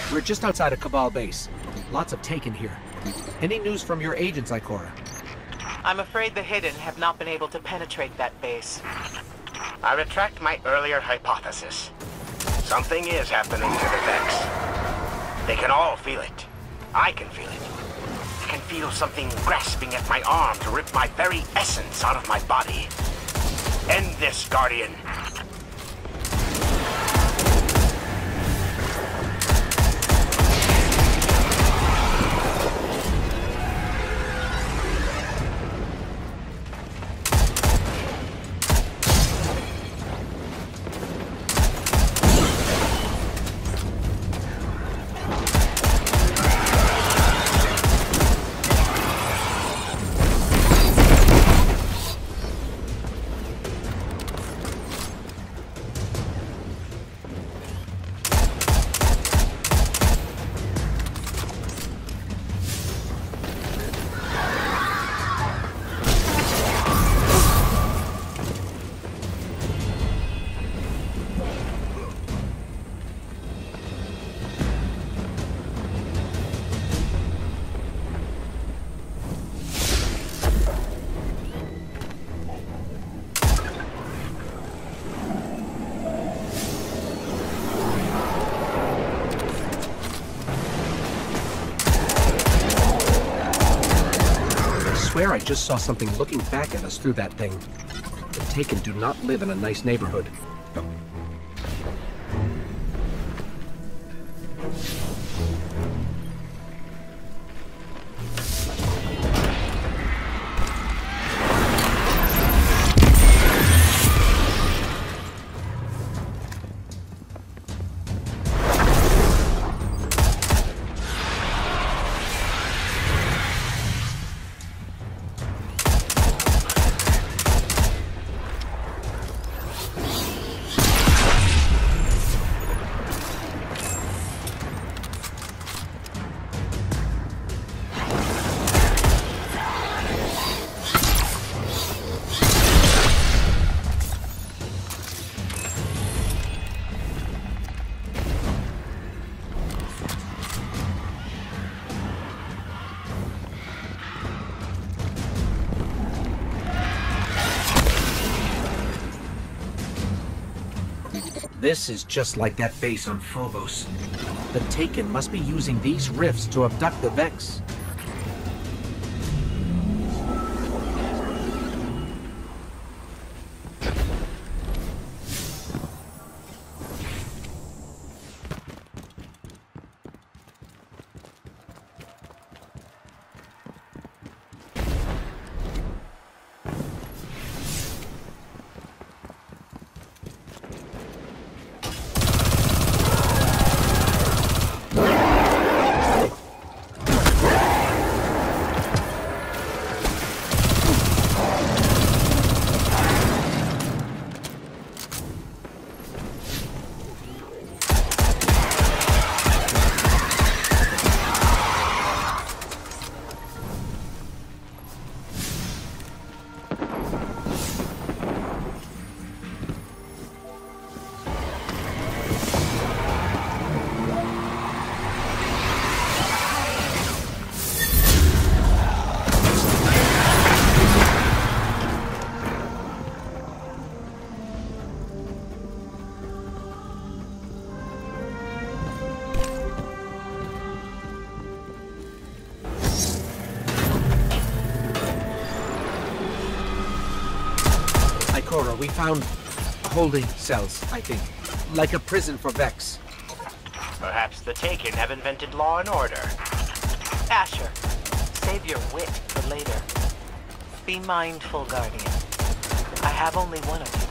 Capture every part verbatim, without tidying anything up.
We're just outside of Cabal base. Lots of Taken here. Any news from your agents, Ikora? I'm afraid the Hidden have not been able to penetrate that base. I retract my earlier hypothesis. Something is happening to the Vex. They can all feel it. I can feel it. I can feel something grasping at my arm to rip my very essence out of my body. End this, Guardian. I swear I just saw something looking back at us through that thing. The Taken do not live in a nice neighborhood. This is just like that base on Phobos. The Taken must be using these rifts to abduct the Vex. Ikora, we found holding cells, I think. Like a prison for Vex. Perhaps the Taken have invented law and order. Asher, save your wit for later. Be mindful, Guardian. I have only one of you.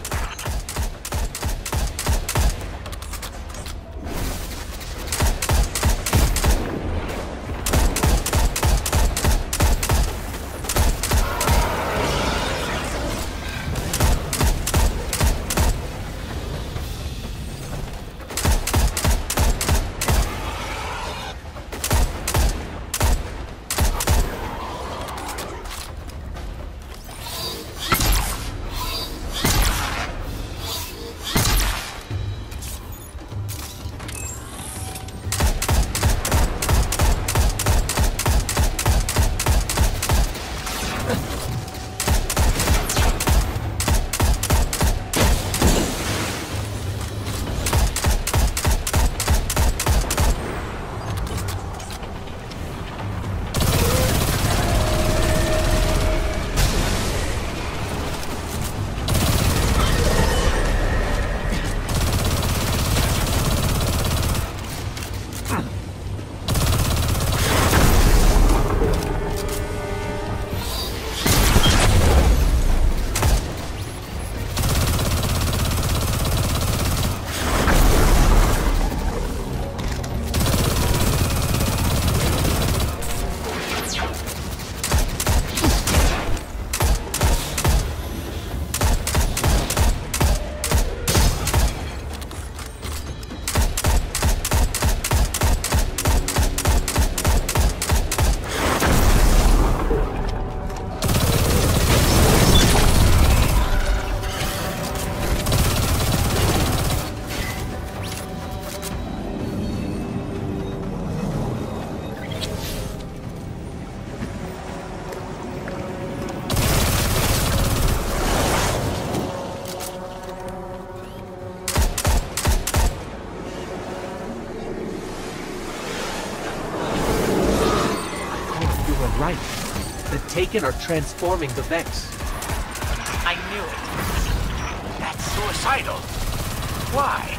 Taken are transforming the Vex. I knew it. That's suicidal. Why?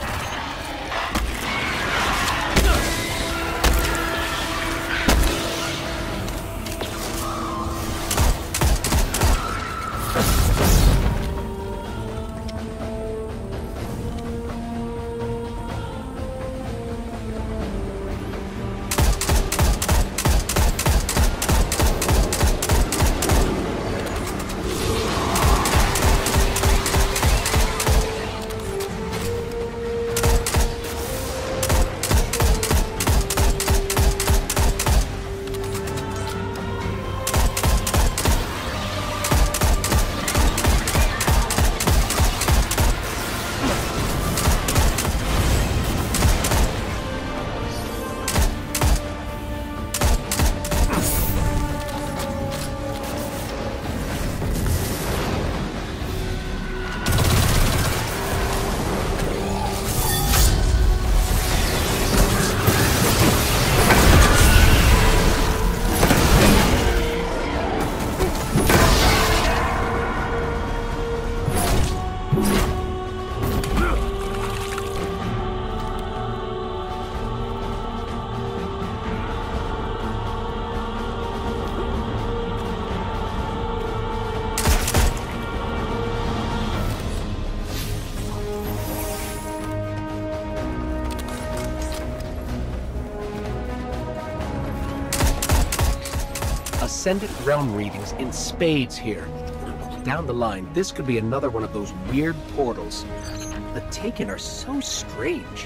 Ascendant realm readings in spades here. Down the line, this could be another one of those weird portals. The Taken are so strange.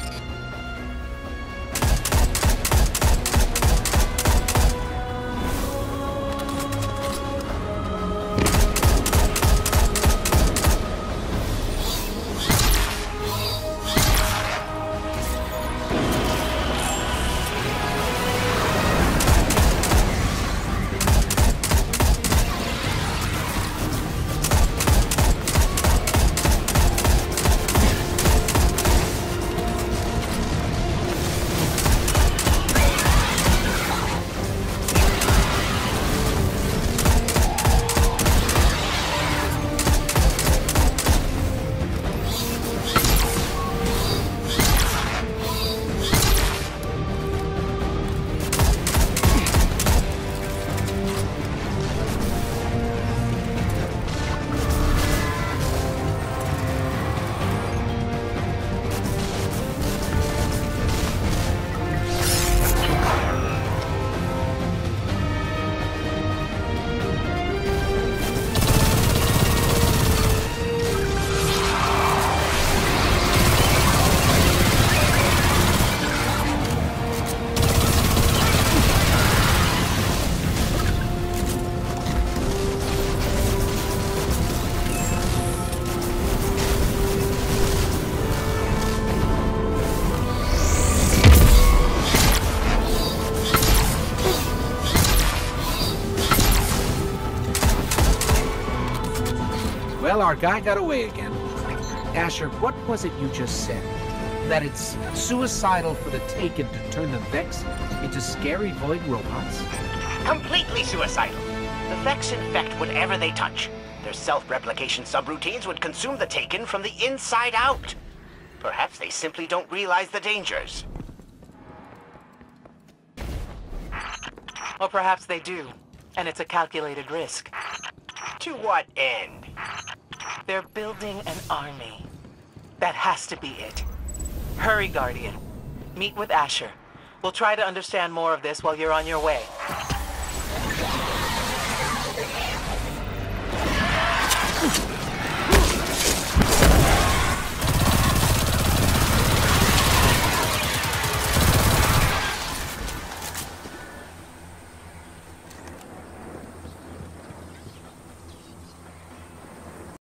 Well, our guy got away again. Asher, what was it you just said? That it's suicidal for the Taken to turn the Vex into scary void robots? Completely suicidal. The Vex infect whatever they touch. Their self-replication subroutines would consume the Taken from the inside out. Perhaps they simply don't realize the dangers. Or perhaps they do, and it's a calculated risk. To what end? They're building an army. That has to be it. Hurry, Guardian. Meet with Asher. We'll try to understand more of this while you're on your way.